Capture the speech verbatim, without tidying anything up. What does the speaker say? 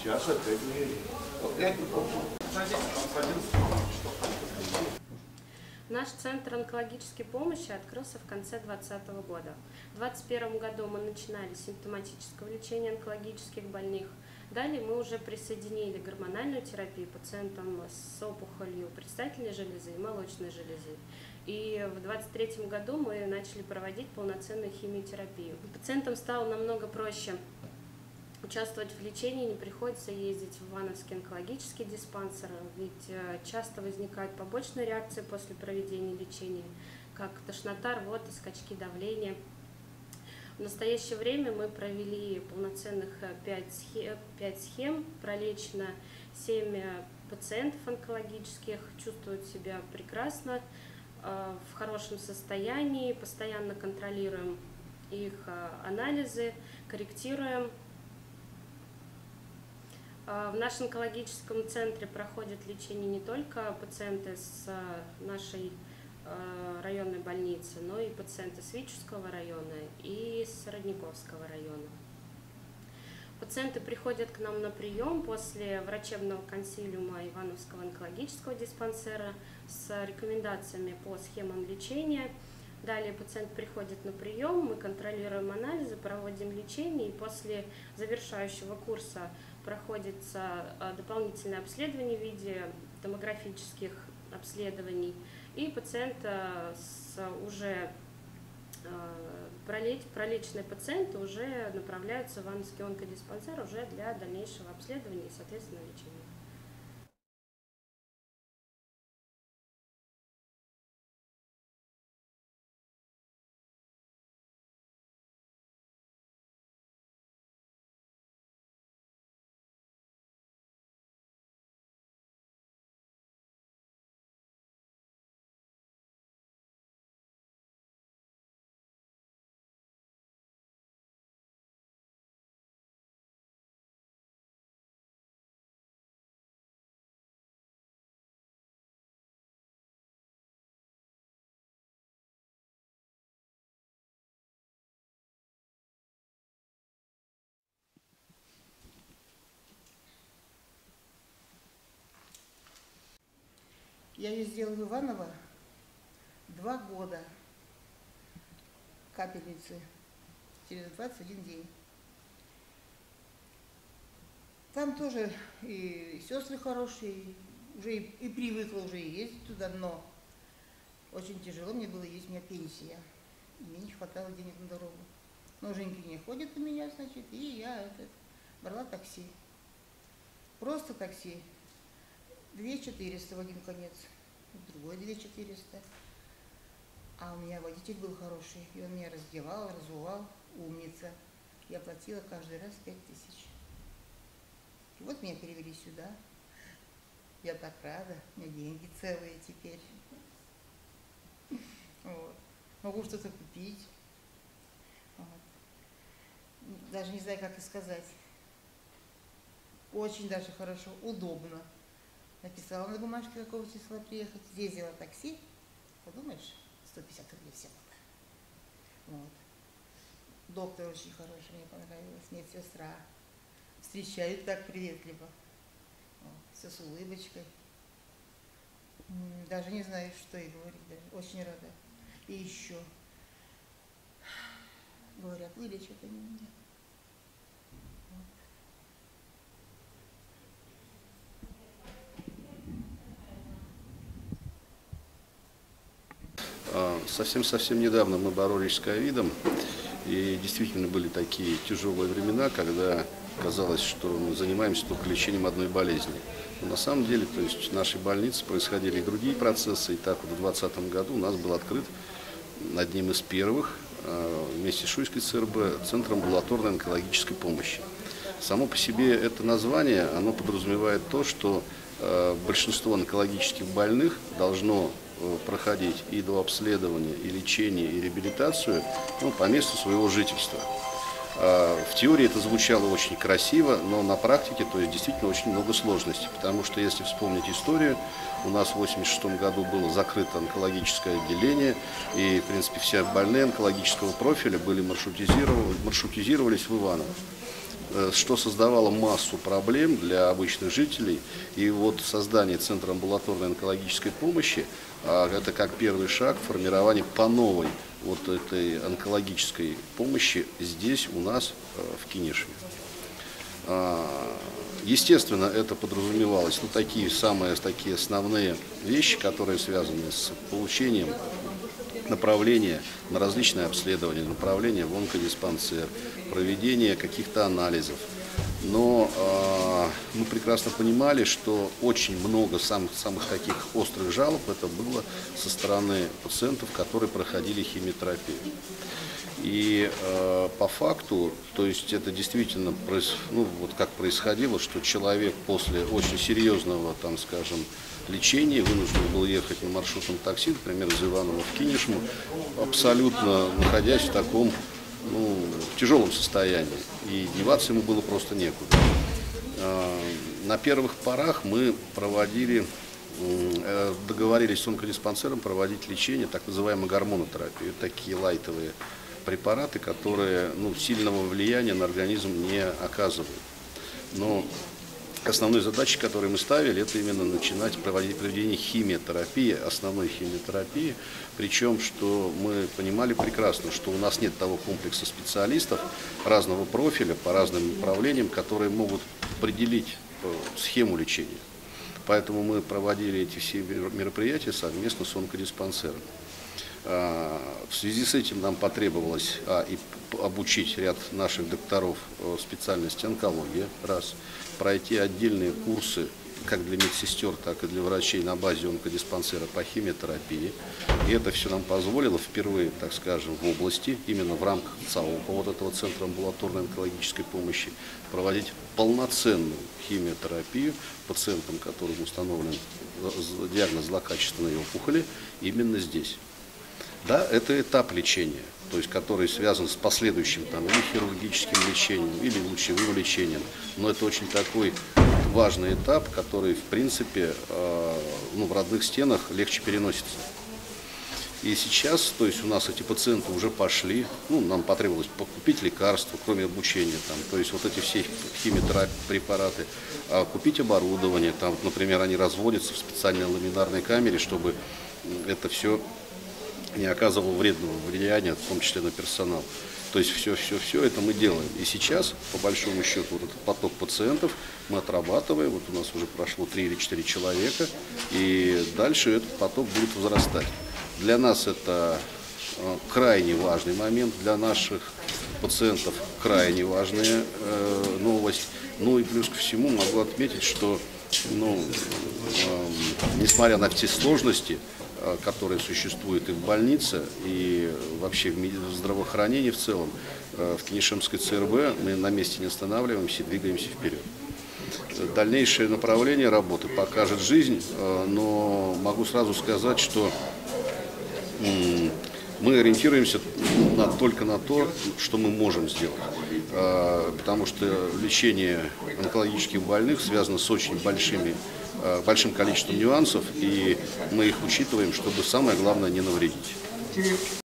Сейчас опять не... Опять не помню. Наш центр онкологической помощи открылся в конце двадцатого года. В двадцать первом году мы начинали с симптоматического лечения онкологических больных. Далее мы уже присоединили гормональную терапию пациентам с опухолью предстательной железы и молочной железы. И в двадцать третьем году мы начали проводить полноценную химиотерапию. Пациентам стало намного проще участвовать в лечении, не приходится ездить в Ивановский онкологический диспансер, ведь часто возникают побочные реакции после проведения лечения, как тошнота, рвота, скачки давления. В настоящее время мы провели полноценных пять схем, пять схем, пролечено семь пациентов онкологических, чувствуют себя прекрасно, в хорошем состоянии, постоянно контролируем их анализы, корректируем. В нашем онкологическом центре проходят лечение не только пациенты с нашей районной больницы, но и пациенты с Витебского района и с Родниковского района. Пациенты приходят к нам на прием после врачебного консилиума Ивановского онкологического диспансера с рекомендациями по схемам лечения. Далее пациент приходит на прием, мы контролируем анализы, проводим лечение, и после завершающего курса проходится дополнительное обследование в виде томографических обследований, и пациент с уже пролеченные пациенты уже направляются в Ивановский онкодиспансер уже для дальнейшего обследования и, соответственно, лечения. Я ездила в Иваново два года, капельницы, через двадцать один день. Там тоже и сестры хорошие, уже и, и привыкла уже ездить туда, но очень тяжело мне было есть, у меня пенсия, и мне не хватало денег на дорогу. Но Женька не ходит у меня, значит, и я это, брала такси. Просто такси. две четыреста в один конец, в другой две четыреста. А у меня водитель был хороший, и он меня раздевал, разувал, умница. Я платила каждый раз пять тысяч. И вот меня перевели сюда. Я так рада, у меня деньги целые теперь. Вот. Могу что-то купить. Вот. Даже не знаю, как и сказать. Очень даже хорошо, удобно. Написала на бумажке, какого числа приехать, съездила такси, подумаешь, сто пятьдесят рублей всего. Вот. Доктор очень хороший, мне понравилась, медсестра. Встречают так приветливо, вот. Все с улыбочкой. Даже не знаю, что и говорить, даже очень рада. И еще, говорят, вылечат они меня. Совсем-совсем недавно мы боролись с ковидом, и действительно были такие тяжелые времена, когда казалось, что мы занимаемся только лечением одной болезни. Но на самом деле, то есть в нашей больнице происходили и другие процессы, и так вот в двадцатом году у нас был открыт одним из первых вместе с Шуйской ЦРБ Центр амбулаторной онкологической помощи. Само по себе это название, оно подразумевает то, что большинство онкологических больных должно проходить и до обследования, и лечение, и реабилитацию, ну, по месту своего жительства. В теории это звучало очень красиво, но на практике, то есть, действительно очень много сложностей, потому что, если вспомнить историю, у нас в восемьдесят шестом году было закрыто онкологическое отделение, и, в принципе, все больные онкологического профиля были маршрутизировались в Иваново. что создавало массу проблем для обычных жителей. И вот создание Центра амбулаторной онкологической помощи – это как первый шаг в формировании по новой вот этой онкологической помощи здесь у нас в Кинешме. Естественно, это подразумевалось, ну, такие самые такие основные вещи, которые связаны с получением направления на различные обследования, направления в онкодиспансер, проведение каких-то анализов. Но э, мы прекрасно понимали, что очень много самых, самых таких острых жалоб это было со стороны пациентов, которые проходили химиотерапию. И э, по факту, то есть это действительно, ну, вот как происходило, что человек после очень серьезного, там, скажем, лечения вынужден был ехать на маршрутном такси, например, из Иванова в Кинешму, абсолютно находясь в таком, ну, тяжелом состоянии, и деваться ему было просто некуда. Э, на первых порах мы проводили, э, договорились с онкодиспансером проводить лечение, так называемой гормонотерапии, такие лайтовые препараты, которые, ну, сильного влияния на организм не оказывают. Но основной задачей, которую мы ставили, это именно начинать проводить проведение химиотерапии, основной химиотерапии. Причем, что мы понимали прекрасно, что у нас нет того комплекса специалистов разного профиля по разным направлениям, которые могут определить схему лечения. Поэтому мы проводили эти все мероприятия совместно с онкодиспансером. В связи с этим нам потребовалось а, и обучить ряд наших докторов специальности онкология, раз, пройти отдельные курсы как для медсестер, так и для врачей на базе онкодиспансера по химиотерапии. И это все нам позволило впервые, так скажем, в области, именно в рамках ЦАОПа, вот этого Центра амбулаторной онкологической помощи, проводить полноценную химиотерапию пациентам, которым установлен диагноз злокачественной опухоли, именно здесь. Да, это этап лечения, то есть который связан с последующим там, или хирургическим лечением, или лучевым лечением. Но это очень такой важный этап, который, в принципе, э, ну, в родных стенах легче переносится. И сейчас, то есть у нас эти пациенты уже пошли, ну, нам потребовалось покупить лекарства, кроме обучения, там, то есть вот эти все химиотерапии, препараты, а купить оборудование, там, например, они разводятся в специальной ламинарной камере, чтобы это все не оказывал вредного влияния, в том числе на персонал. То есть все-все-все это мы делаем. И сейчас, по большому счету, вот этот поток пациентов мы отрабатываем. Вот у нас уже прошло три или четыре человека, и дальше этот поток будет возрастать. Для нас это крайне важный момент, для наших пациентов крайне важная э, новость. Ну и плюс ко всему могу отметить, что, ну, э, несмотря на все сложности, которые существуют и в больнице, и вообще в здравоохранении в целом, в Кинешемской ЦРБ мы на месте не останавливаемся и двигаемся вперед. Дальнейшее направление работы покажет жизнь, но могу сразу сказать, что мы ориентируемся на, только на то, что мы можем сделать, потому что лечение онкологических больных связано с очень большими большим количеством нюансов, и мы их учитываем, чтобы самое главное не навредить.